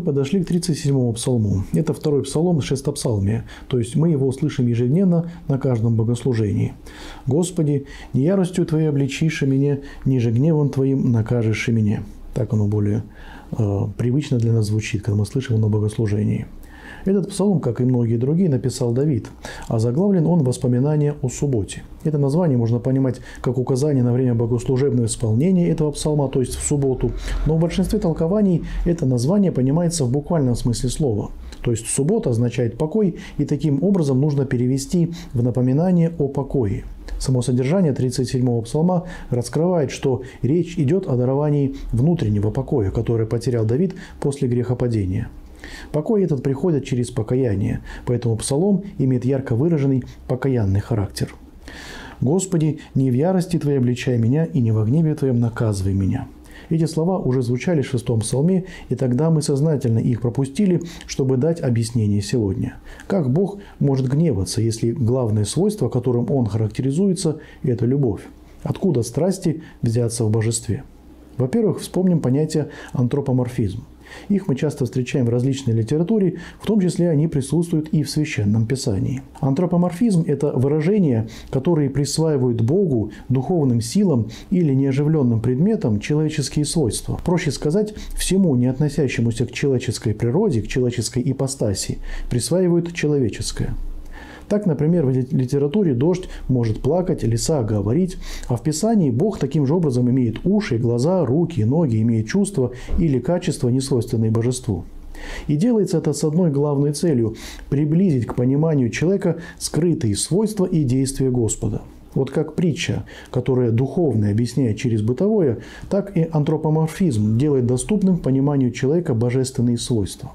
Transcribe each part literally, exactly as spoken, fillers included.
подошли к тридцать седьмому псалму. Это второй псалом шестопсалмия, то есть мы его слышим ежедневно на каждом богослужении. «Господи, не яростью Твоей обличишь меня, ниже гневом Твоим накажешь меня». Так оно более э, привычно для нас звучит, когда мы слышим его на богослужении. Этот псалом, как и многие другие, написал Давид, а заглавлен он «Воспоминания о субботе». Это название можно понимать как указание на время богослужебного исполнения этого псалма, то есть в субботу, но в большинстве толкований это название понимается в буквальном смысле слова. То есть суббота означает покой, и таким образом нужно перевести в напоминание о покое. Само содержание тридцать седьмого псалма раскрывает, что речь идет о даровании внутреннего покоя, который потерял Давид после грехопадения. Покой этот приходит через покаяние, поэтому псалом имеет ярко выраженный покаянный характер. «Господи, не в ярости Твоей обличай меня, и не во гневе Твоем наказывай меня». Эти слова уже звучали в шестом псалме, и тогда мы сознательно их пропустили, чтобы дать объяснение сегодня. Как Бог может гневаться, если главное свойство, которым Он характеризуется, – это любовь? Откуда страсти взяться в божестве? Во-первых, вспомним понятие антропоморфизм. Их мы часто встречаем в различной литературе, в том числе они присутствуют и в Священном Писании. Антропоморфизм – это выражения, которые присваивают Богу, духовным силам или неоживленным предметам человеческие свойства. Проще сказать, всему, не относящемуся к человеческой природе, к человеческой ипостаси, присваивают человеческое. Так, например, в литературе дождь может плакать, лиса говорить, а в Писании Бог таким же образом имеет уши, глаза, руки, ноги, имеет чувства или качества, несвойственные божеству. И делается это с одной главной целью – приблизить к пониманию человека скрытые свойства и действия Господа. Вот как притча, которая духовно объясняет через бытовое, так и антропоморфизм делает доступным пониманию человека божественные свойства.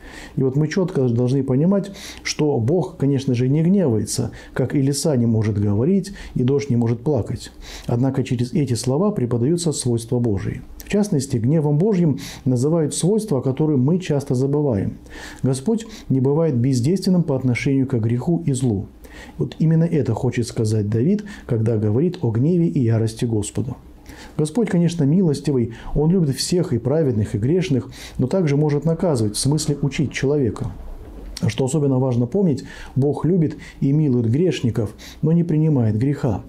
И вот мы четко должны понимать, что Бог, конечно же, не гневается, как и лиса не может говорить, и дождь не может плакать. Однако через эти слова преподаются свойства Божии. В частности, гневом Божьим называют свойства, о которых мы часто забываем. Господь не бывает бездейственным по отношению к греху и злу. Вот именно это хочет сказать Давид, когда говорит о гневе и ярости Господа. Господь, конечно, милостивый, Он любит всех, и праведных, и грешных, но также может наказывать, в смысле учить человека. А что особенно важно помнить, Бог любит и милует грешников, но не принимает греха.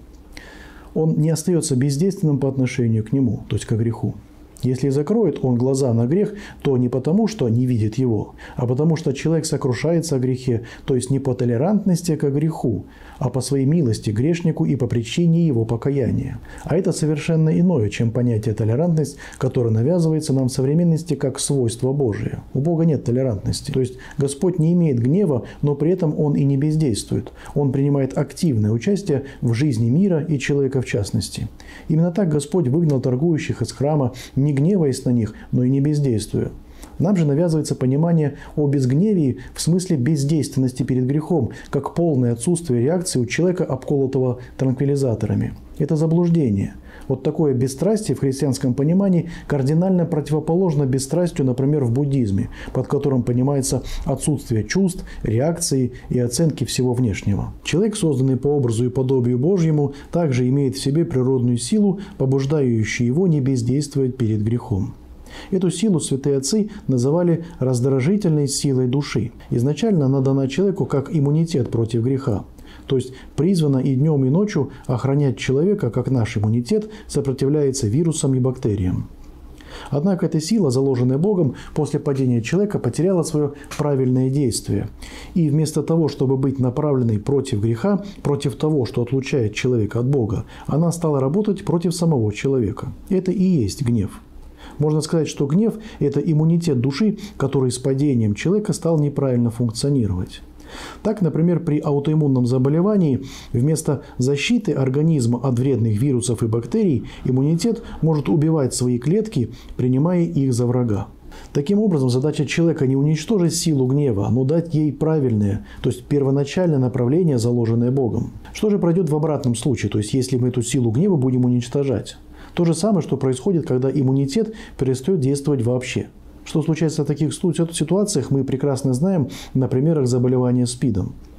Он не остается бездейственным по отношению к нему, то есть к греху. Если закроет он глаза на грех, то не потому, что не видит его, а потому, что человек сокрушается о грехе, то есть не по толерантности к греху, а по своей милости к грешнику и по причине его покаяния. А это совершенно иное, чем понятие толерантность, которое навязывается нам в современности как свойство Божие. У Бога нет толерантности. То есть Господь не имеет гнева, но при этом Он и не бездействует. Он принимает активное участие в жизни мира и человека в частности. Именно так Господь выгнал торгующих из храма, не гневаясь на них, но и не бездействуя. Нам же навязывается понимание о безгневии в смысле бездейственности перед грехом, как полное отсутствие реакции у человека, обколотого транквилизаторами. Это заблуждение. Вот такое бесстрастие в христианском понимании кардинально противоположно бесстрастию, например, в буддизме, под которым понимается отсутствие чувств, реакции и оценки всего внешнего. Человек, созданный по образу и подобию Божьему, также имеет в себе природную силу, побуждающую его не бездействовать перед грехом. Эту силу святые отцы называли раздражительной силой души. Изначально она дана человеку как иммунитет против греха. То есть призвана и днем, и ночью охранять человека, как наш иммунитет сопротивляется вирусам и бактериям. Однако эта сила, заложенная Богом, после падения человека потеряла свое правильное действие. И вместо того, чтобы быть направленной против греха, против того, что отлучает человека от Бога, она стала работать против самого человека. Это и есть гнев. Можно сказать, что гнев – это иммунитет души, который с падением человека стал неправильно функционировать. Так, например, при аутоиммунном заболевании вместо защиты организма от вредных вирусов и бактерий иммунитет может убивать свои клетки, принимая их за врага. Таким образом, задача человека не уничтожить силу гнева, но дать ей правильное, то есть первоначальное направление, заложенное Богом. Что же пройдет в обратном случае, то есть если мы эту силу гнева будем уничтожать? То же самое, что происходит, когда иммунитет перестает действовать вообще. Что случается в таких ситуациях, мы прекрасно знаем на примерах заболевания СПИДом.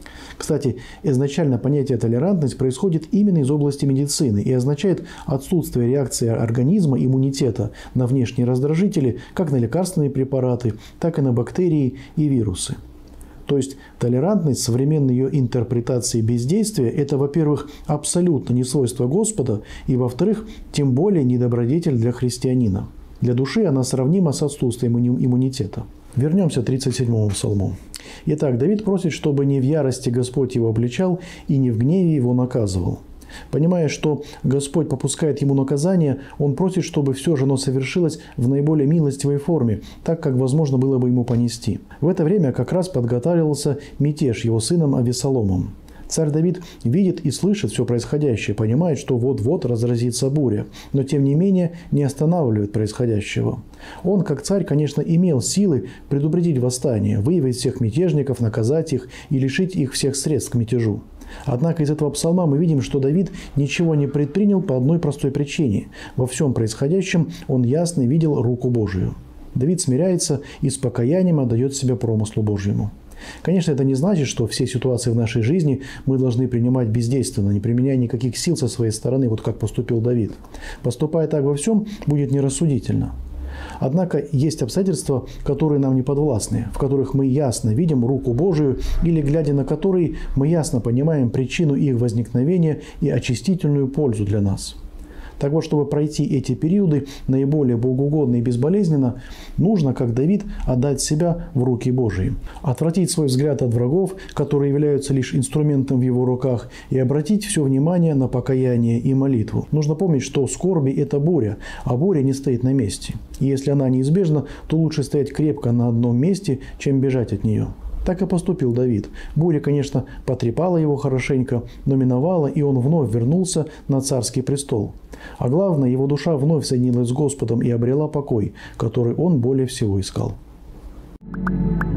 Кстати, изначально понятие толерантность происходит именно из области медицины и означает отсутствие реакции организма, иммунитета на внешние раздражители, как на лекарственные препараты, так и на бактерии и вирусы. То есть толерантность в современной ее интерпретации бездействия – это, во-первых, абсолютно не свойство Господа, и, во-вторых, тем более не добродетель для христианина. Для души она сравнима с отсутствием иммунитета. Вернемся к тридцать седьмому псалму. Итак, Давид просит, чтобы не в ярости Господь его обличал и не в гневе его наказывал. Понимая, что Господь попускает ему наказание, он просит, чтобы все же оно совершилось в наиболее милостивой форме, так, как возможно было бы ему понести. В это время как раз подготавливался мятеж его сыном Авессаломом. Царь Давид видит и слышит все происходящее, понимает, что вот-вот разразится буря, но тем не менее не останавливает происходящего. Он, как царь, конечно, имел силы предупредить восстание, выявить всех мятежников, наказать их и лишить их всех средств к мятежу. Однако из этого псалма мы видим, что Давид ничего не предпринял по одной простой причине. Во всем происходящем он ясно видел руку Божию. Давид смиряется и с покаянием отдает себя промыслу Божьему. Конечно, это не значит, что все ситуации в нашей жизни мы должны принимать бездейственно, не применяя никаких сил со своей стороны, вот как поступил Давид. Поступая так во всем, будет нерассудительно. Однако есть обстоятельства, которые нам не подвластны, в которых мы ясно видим руку Божию или, глядя на которые, мы ясно понимаем причину их возникновения и очистительную пользу для нас. Так вот, чтобы пройти эти периоды наиболее богоугодно и безболезненно, нужно, как Давид, отдать себя в руки Божии, отвратить свой взгляд от врагов, которые являются лишь инструментом в его руках, и обратить все внимание на покаяние и молитву. Нужно помнить, что скорби – это буря, а буря не стоит на месте. И если она неизбежна, то лучше стоять крепко на одном месте, чем бежать от нее. Так и поступил Давид. Буря, конечно, потрепала его хорошенько, но миновала, и он вновь вернулся на царский престол. А главное, его душа вновь соединилась с Господом и обрела покой, который он более всего искал.